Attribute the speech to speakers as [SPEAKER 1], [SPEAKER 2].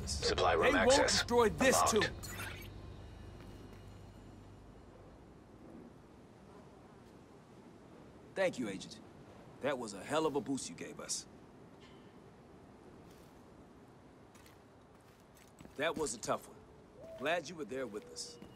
[SPEAKER 1] us.
[SPEAKER 2] Supply room
[SPEAKER 1] They
[SPEAKER 2] access.
[SPEAKER 1] won't destroy this
[SPEAKER 2] Unlocked.
[SPEAKER 1] too. Thank you, Agent. That was a hell of a boost you gave us. That was a tough one. Glad you were there with us.